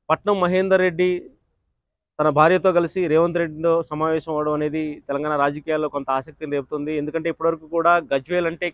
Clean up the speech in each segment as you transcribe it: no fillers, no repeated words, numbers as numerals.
పట్నం మహేందర్ రెడ్డి తన భార్యతో కలిసి రేవంత్ రెడ్డితో సమావేశం అవ్వడం అనేది తెలంగాణ రాజకీయాల్లో కొంత ఆసక్తిని రేపుతుంది. ఎందుకంటే ఇప్పటివరకు కూడా గజ్వేల్ అంటే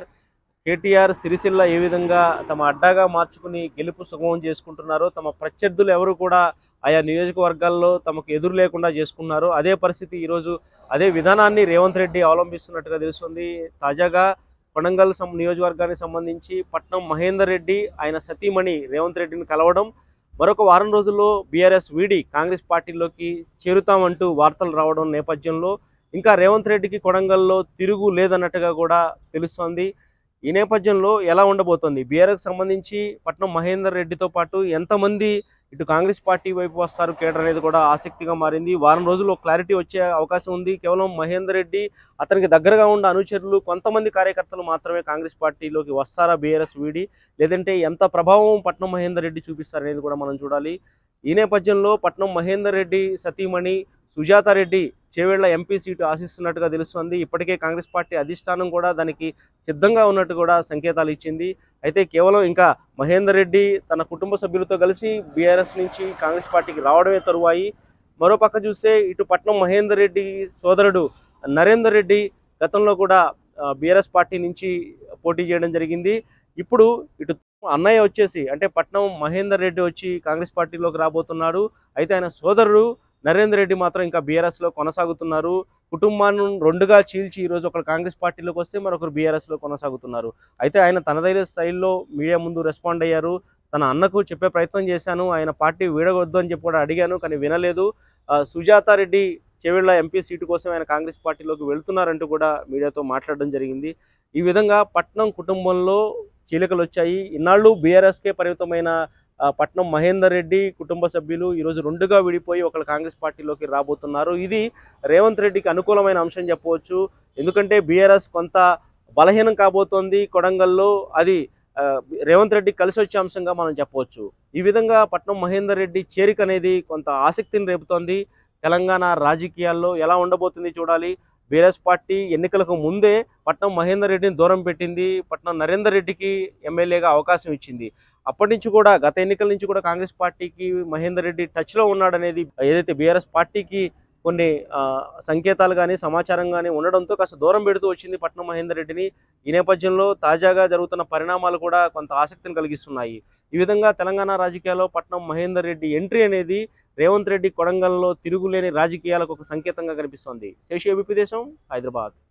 కేటీఆర్ సిరిసిల్ల ఏ విధంగా తమ అడ్డాగా మార్చుకుని గెలుపు సుగమం చేసుకుంటున్నారో, తమ ప్రత్యర్థులు ఎవరు కూడా ఆయా నియోజకవర్గాల్లో తమకు ఎదురు లేకుండా చేసుకున్నారో అదే పరిస్థితి ఈరోజు అదే విధానాన్ని రేవంత్ రెడ్డి అవలంబిస్తున్నట్టుగా తెలుస్తుంది. తాజాగా కొడంగల్ నియోజకవర్గానికి సంబంధించి పట్నం మహేందర్ రెడ్డి ఆయన సతీమణి రేవంత్ రెడ్డిని కలవడం, మరొక వారం రోజుల్లో బీఆర్ఎస్ వీడి కాంగ్రెస్ పార్టీలోకి చేరుతామంటూ వార్తలు రావడం నేపథ్యంలో ఇంకా రేవంత్ రెడ్డికి కొడంగల్లో తిరుగు లేదన్నట్టుగా కూడా తెలుస్తోంది. ఈ నేపథ్యంలో ఎలా ఉండబోతోంది, బీఆర్ఎస్కి సంబంధించి పట్నం మహేందర్ రెడ్డితో పాటు ఎంతమంది ఇటు కాంగ్రెస్ పార్టీ వైపు వస్తారు కేడర్ అనేది కూడా ఆసక్తిగా మారింది. వారం రోజుల్లో క్లారిటీ వచ్చే అవకాశం ఉంది. కేవలం మహేందర్ రెడ్డి అతనికి దగ్గరగా ఉన్న అనుచరులు కొంతమంది కార్యకర్తలు మాత్రమే కాంగ్రెస్ పార్టీలోకి వస్తారా బీఆర్ఎస్ వీడి, లేదంటే ఎంత ప్రభావం పట్నం మహేందర్ రెడ్డి చూపిస్తారనేది కూడా మనం చూడాలి. ఈ నేపథ్యంలో పట్నం మహేందర్ రెడ్డి సతీమణి సుజాతారెడ్డి చేవేళ్ల ఎంపీ సీటు ఆశిస్తున్నట్టుగా తెలుస్తోంది. ఇప్పటికే కాంగ్రెస్ పార్టీ అధిష్టానం కూడా దానికి సిద్ధంగా ఉన్నట్టు కూడా సంకేతాలు ఇచ్చింది. అయితే కేవలం ఇంకా మహేందర్ రెడ్డి తన కుటుంబ సభ్యులతో కలిసి బీఆర్ఎస్ నుంచి కాంగ్రెస్ పార్టీకి రావడమే తరువాయి. మరోపక్క చూస్తే ఇటు పట్నం మహేందర్ రెడ్డి సోదరుడు నరేందర్ రెడ్డి గతంలో కూడా బీఆర్ఎస్ పార్టీ నుంచి పోటీ చేయడం జరిగింది. ఇప్పుడు ఇటు అన్నయ్య వచ్చేసి అంటే పట్నం మహేందర్ రెడ్డి వచ్చి కాంగ్రెస్ పార్టీలోకి రాబోతున్నాడు. అయితే ఆయన సోదరుడు నరేందర్ రెడ్డి మాత్రం ఇంకా బీఆర్ఎస్లో కొనసాగుతున్నారు. కుటుంబాన్ని రెండుగా చీల్చి ఈరోజు ఒకరు కాంగ్రెస్ పార్టీలోకి వస్తే మరొకరు బీఆర్ఎస్లో కొనసాగుతున్నారు. అయితే ఆయన తనదైన స్టైల్లో మీడియా ముందు రెస్పాండ్ అయ్యారు. తన అన్నకు చెప్పే ప్రయత్నం చేశాను, ఆయన పార్టీ వీడవద్దు అని చెప్పి కూడా అడిగాను, కానీ వినలేదు. సుజాతారెడ్డి చేవేళ్ల ఎంపీ సీటు కోసం ఆయన కాంగ్రెస్ పార్టీలోకి వెళ్తున్నారంటూ కూడా మీడియాతో మాట్లాడడం జరిగింది. ఈ విధంగా పట్నం కుటుంబంలో చీలికలు వచ్చాయి. ఇన్నాళ్ళు బీఆర్ఎస్కే పరిమితమైన పట్నం మహేందర్ రెడ్డి కుటుంబ సభ్యులు ఈరోజు రెండుగా విడిపోయి ఒకరు కాంగ్రెస్ పార్టీలోకి రాబోతున్నారు. ఇది రేవంత్ రెడ్డికి అనుకూలమైన అంశం చెప్పవచ్చు. ఎందుకంటే బీఆర్ఎస్ కొంత బలహీనం కాబోతోంది కొడంగల్లో, అది రేవంత్ రెడ్డి కలిసి వచ్చే అంశంగా మనం చెప్పవచ్చు. ఈ విధంగా పట్నం మహేందర్ రెడ్డి చేరిక అనేది కొంత ఆసక్తిని రేపుతోంది. తెలంగాణ రాజకీయాల్లో ఎలా ఉండబోతుంది చూడాలి. బీఆర్ఎస్ పార్టీ ఎన్నికలకు ముందే పట్నం మహేందర్ రెడ్డిని దూరం పెట్టింది, పట్నం నరేందర్ రెడ్డికి ఎమ్మెల్యేగా అవకాశం ఇచ్చింది. అప్పటి నుంచి కూడా గత ఎన్నికల నుంచి కూడా కాంగ్రెస్ పార్టీకి మహేందర్ రెడ్డి టచ్లో ఉన్నాడనేది ఏదైతే బీఆర్ఎస్ పార్టీకి కొన్ని సంకేతాలు కానీ సమాచారం కానీ ఉండడంతో కాస్త దూరం పెడుతూ వచ్చింది పట్నం మహేందర్ రెడ్డిని. ఈ నేపథ్యంలో తాజాగా జరుగుతున్న పరిణామాలు కూడా కొంత ఆసక్తిని కలిగిస్తున్నాయి. ఈ విధంగా తెలంగాణ రాజకీయాల్లో పట్నం మహేందర్ రెడ్డి ఎంట్రీ అనేది రేవంత్ రెడ్డి కొడంగల్లో తిరుగులేని రాజకీయాలకు ఒక సంకేతంగా కనిపిస్తోంది. శేషి ఏబీపీ దేశం, హైదరాబాద్.